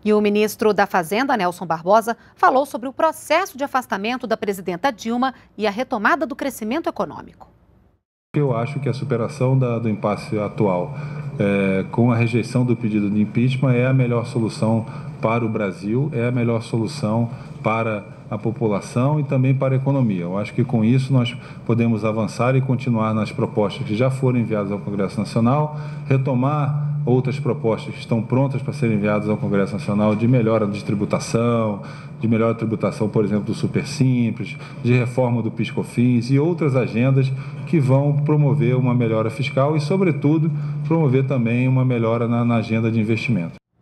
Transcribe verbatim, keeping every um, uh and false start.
E o ministro da Fazenda, Nelson Barbosa, falou sobre o processo de afastamento da presidenta Dilma e a retomada do crescimento econômico. Eu acho que a superação da, do impasse atual, é, com a rejeição do pedido de impeachment, é a melhor solução para o Brasil, é a melhor solução para a população e também para a economia. Eu acho que com isso nós podemos avançar e continuar nas propostas que já foram enviadas ao Congresso Nacional, retomar outras propostas que estão prontas para serem enviadas ao Congresso Nacional de melhora de tributação, de melhor tributação, por exemplo, do Super Simples, de reforma do PIS/COFINS e outras agendas que vão promover uma melhora fiscal e, sobretudo, promover também uma melhora na, na agenda de investimento.